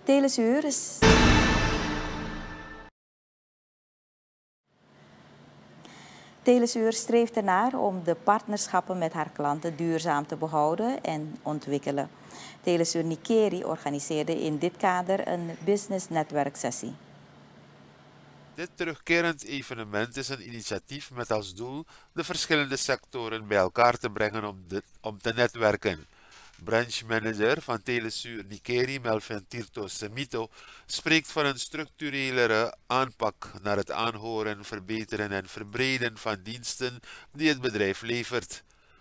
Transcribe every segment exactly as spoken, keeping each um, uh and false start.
Telesuur is... Telesuur streeft ernaar om de partnerschappen met haar klanten duurzaam te behouden en ontwikkelen. Telesuur Nikeri organiseerde in dit kader een business netwerksessie. Dit terugkerend evenement is een initiatief met als doel de verschillende sectoren bij elkaar te brengen om, de, om te netwerken. Branchmanager van Telesuur Nikeri, Melvin Tirto Semito, spreekt van een structurelere aanpak naar het aanhoren, verbeteren en verbreden van diensten die het bedrijf levert.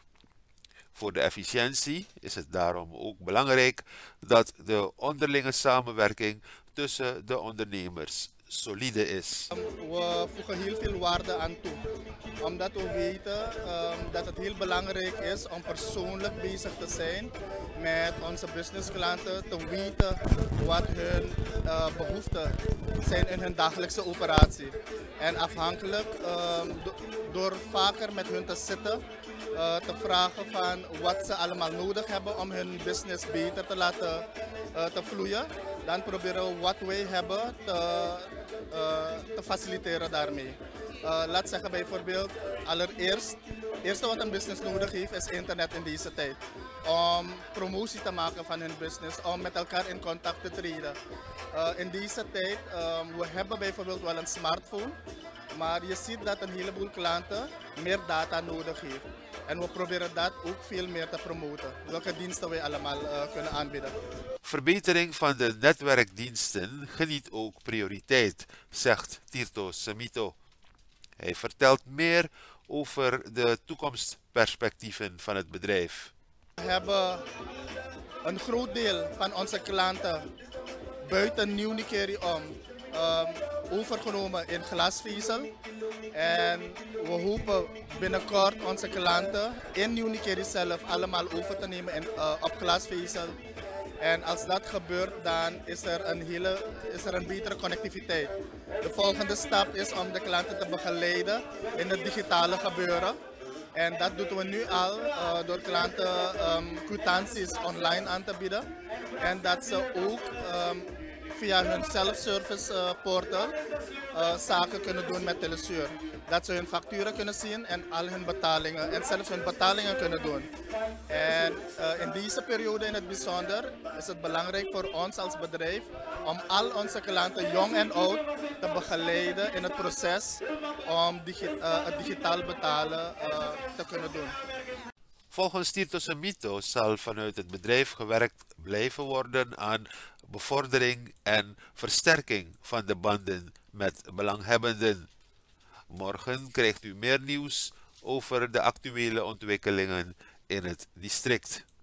Voor de efficiëntie is het daarom ook belangrijk dat de onderlinge samenwerking tussen de ondernemers solide is. We voegen heel veel waarde aan toe, omdat we weten um, dat het heel belangrijk is om persoonlijk bezig te zijn met onze businessklanten, te weten wat hun uh, behoeften zijn in hun dagelijkse operatie. En afhankelijk, um, do door vaker met hun te zitten, uh, te vragen van wat ze allemaal nodig hebben om hun business beter te laten uh, te vloeien, dan proberen we wat wij hebben te, uh, te faciliteren daarmee. Uh, laat zeggen bijvoorbeeld, allereerst, het eerste wat een business nodig heeft is internet in deze tijd. Om promotie te maken van hun business, om met elkaar in contact te treden. Uh, in deze tijd, um, we hebben bijvoorbeeld wel een smartphone, maar je ziet dat een heleboel klanten meer data nodig heeft. En we proberen dat ook veel meer te promoten, welke diensten wij allemaal uh, kunnen aanbieden. Verbetering van de netwerkdiensten geniet ook prioriteit, zegt Tirto Semito. Hij vertelt meer over de toekomstperspectieven van het bedrijf. We hebben een groot deel van onze klanten buiten Nieuw Nikeri om um, overgenomen in glasvezel. En we hopen binnenkort onze klanten in Nieuw Nikeri zelf allemaal over te nemen in, uh, op glasvezel. En als dat gebeurt, dan is er, een hele, is er een betere connectiviteit. De volgende stap is om de klanten te begeleiden in het digitale gebeuren. En dat doen we nu al uh, door klanten um, kwitanties online aan te bieden. En dat ze ook um, via hun self-service uh, portal uh, zaken kunnen doen met Telesuur. Dat ze hun facturen kunnen zien en al hun betalingen en zelfs hun betalingen kunnen doen. En uh, in deze periode in het bijzonder is het belangrijk voor ons als bedrijf om al onze klanten, jong en oud, te begeleiden in het proces om digi uh, het digitaal betalen uh, te kunnen doen. Volgens Tirto Semito zal vanuit het bedrijf gewerkt blijven worden aan bevordering en versterking van de banden met belanghebbenden. Morgen krijgt u meer nieuws over de actuele ontwikkelingen in het district.